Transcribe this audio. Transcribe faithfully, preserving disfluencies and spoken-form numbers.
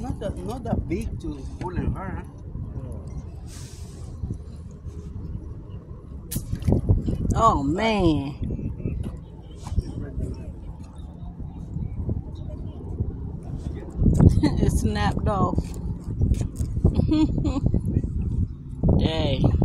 not that not that big to pull in her. Oh man. It snapped off. Dang.